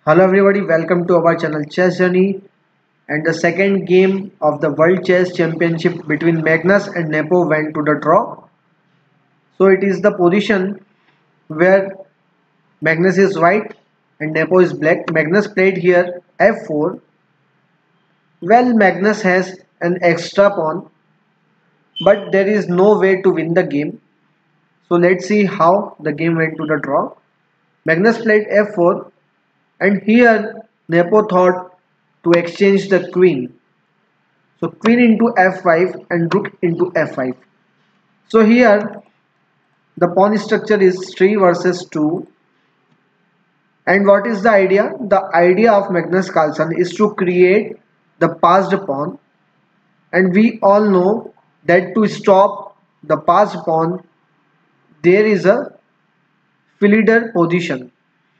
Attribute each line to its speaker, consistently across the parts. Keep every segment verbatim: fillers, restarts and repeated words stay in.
Speaker 1: Hello everybody, welcome to our channel Chess Journey, and the second game of the World Chess Championship between Magnus and Nepo went to the draw. So it is the position where Magnus is white and Nepo is black. Magnus played here f four. Well, Magnus has an extra pawn, but there is no way to win the game. So let's see how the game went to the draw. Magnus played f four. And here Nepo thought to exchange the queen. So queen into f five and rook into f five. So here the pawn structure is three versus two. And what is the idea? The idea of Magnus Carlsen is to create the passed pawn. And we all know that to stop the passed pawn, there is a Philidor position.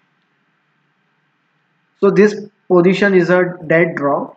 Speaker 1: So this position is a dead draw.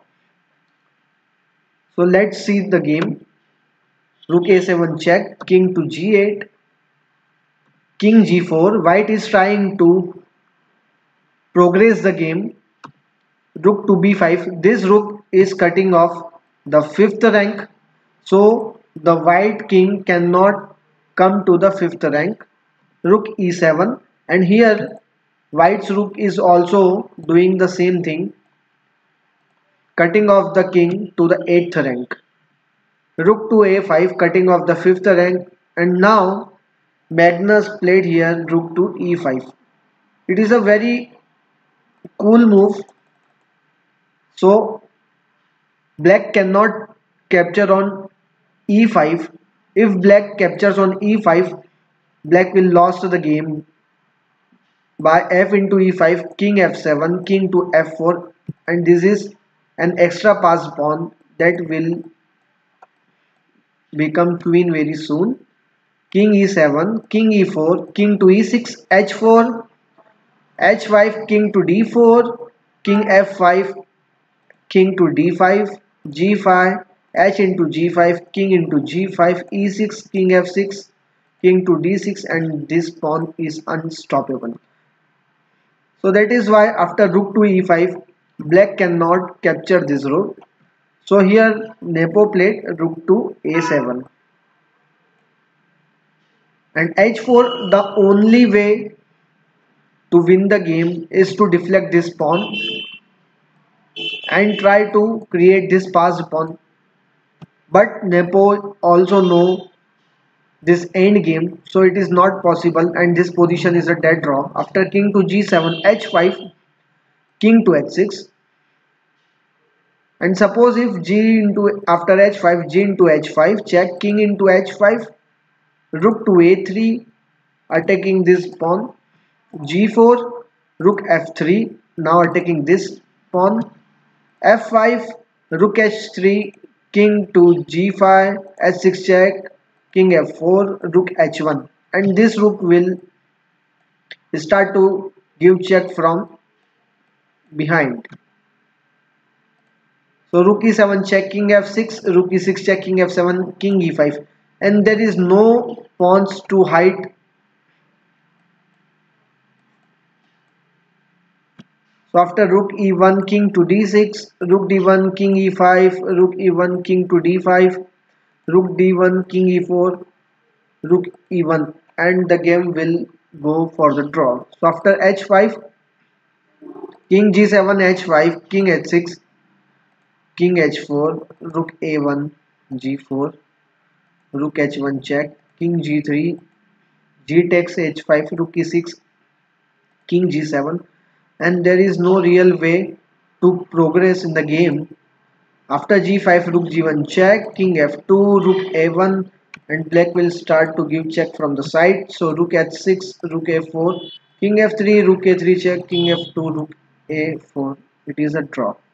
Speaker 1: So let's see the game. Rook a seven check, king to g eight, king g four. White is trying to progress the game. Rook to b five. This rook is cutting off the fifth rank. So the white king cannot come to the fifth rank. Rook e seven, and here White's rook is also doing the same thing, cutting off the king to the eighth rank. Rook to a five, cutting off the fifth rank, and now Magnus played here rook to e five. It is a very cool move. So black cannot capture on e five. If black captures on e five, black will lose the game by f into e five, king f seven, king to f four, and this is an extra pass pawn that will become queen very soon. King e seven, king e four, king to e six, h four, h five, king to d four, king f five, king to d five, g five, h into g five, king into g five, e six, king f six, king to d six, and this pawn is unstoppable. So that is why after rook to e five, black cannot capture this rook. So here Nepo played rook to a seven. And h four, the only way to win the game is to deflect this pawn and try to create this passed pawn. But Nepo also know this end game, so it is not possible, and this position is a dead draw. After king to g seven, h five, king to h six, and suppose if g into after h five, g into h five, check, king into h five, rook to a three, attacking this pawn, g four, rook f three, now attacking this pawn, f five, rook h three, king to g five, h six check, king f four, rook h one, and this rook will start to give check from behind. So rook e seven check, king f six, rook e six check, king f seven, king e five, and there is no pawns to hide. So after rook e one, king to d six, rook d one, king e five, rook e one, king to d five, rook d one, king e four, rook e one, and the game will go for the draw. So after h five, king g seven, h five, king h six, king h four, rook a one, g four, rook h one check, king g three, g takes h five, rook e six, king g seven, and there is no real way to progress in the game. After g five, rook g one check, king f two, rook a one, and black will start to give check from the side. So rook h six, rook a four, king f three, rook a three check, king f two, rook a four. It is a draw.